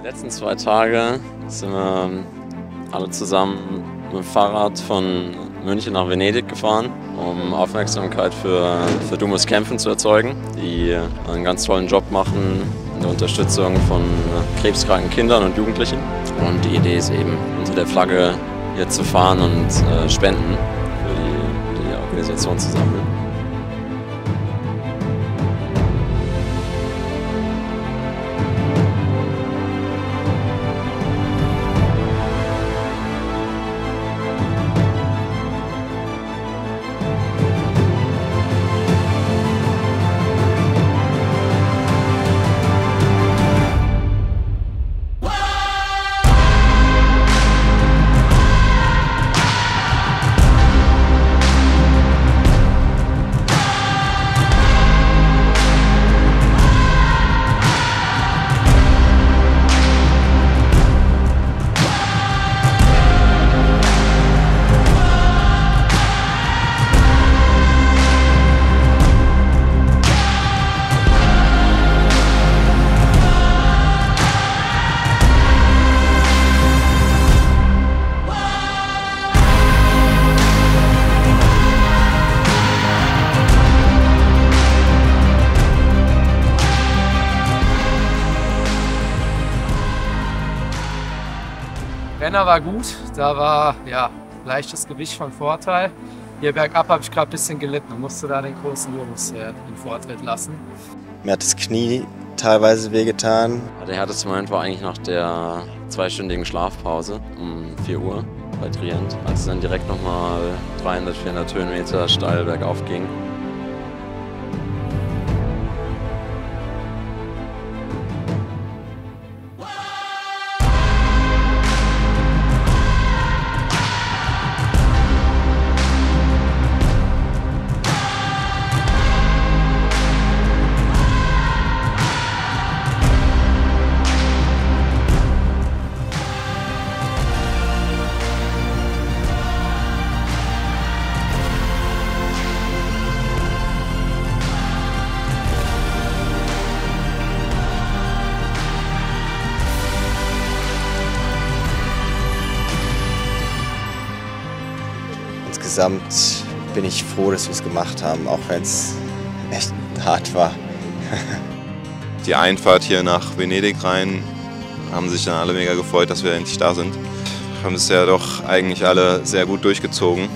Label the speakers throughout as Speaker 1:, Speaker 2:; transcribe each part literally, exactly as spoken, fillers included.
Speaker 1: Die letzten zwei Tage sind wir alle zusammen mit dem Fahrrad von München nach Venedig gefahren, um Aufmerksamkeit für, für Du musst kämpfen zu erzeugen, die einen ganz tollen Job machen in der Unterstützung von krebskranken Kindern und Jugendlichen. Und die Idee ist eben, unter der Flagge hier zu fahren und äh, Spenden für die, die Organisation zu sammeln.
Speaker 2: Renner war gut, da war ja leichtes Gewicht von Vorteil. Hier bergab habe ich gerade ein bisschen gelitten und musste da den großen Jungs äh, den Vortritt lassen.
Speaker 3: Mir hat das Knie teilweise wehgetan.
Speaker 1: Der härteste Moment war eigentlich nach der zweistündigen Schlafpause um vier Uhr bei Trient, als es dann direkt nochmal dreihundert, vierhundert Höhenmeter steil bergauf ging.
Speaker 3: Insgesamt bin ich froh, dass wir es gemacht haben, auch wenn es echt hart war.
Speaker 4: Die Einfahrt hier nach Venedig rein haben sich dann alle mega gefreut, dass wir endlich da sind. Wir haben es ja doch eigentlich alle sehr gut durchgezogen.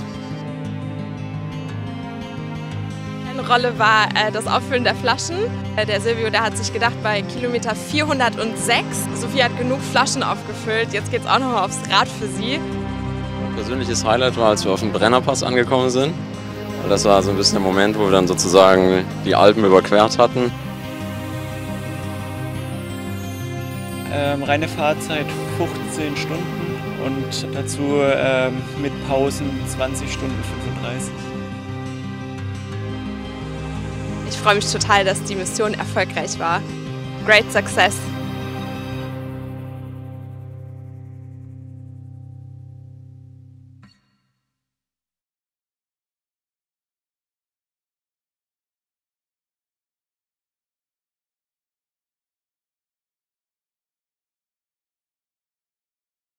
Speaker 5: Eine Rolle war äh, das Auffüllen der Flaschen. Äh, der Silvio, der hat sich gedacht, bei Kilometer vierhundertsechs, Sophie hat genug Flaschen aufgefüllt, jetzt geht es auch noch mal aufs Rad für sie.
Speaker 1: Persönliches Highlight war, als wir auf dem Brennerpass angekommen sind. Das war so ein bisschen der Moment, wo wir dann sozusagen die Alpen überquert hatten.
Speaker 6: Ähm, reine Fahrzeit fünfzehn Stunden und dazu ähm, mit Pausen zwanzig Stunden fünfunddreißig.
Speaker 5: Ich freue mich total, dass die Mission erfolgreich war. Great success!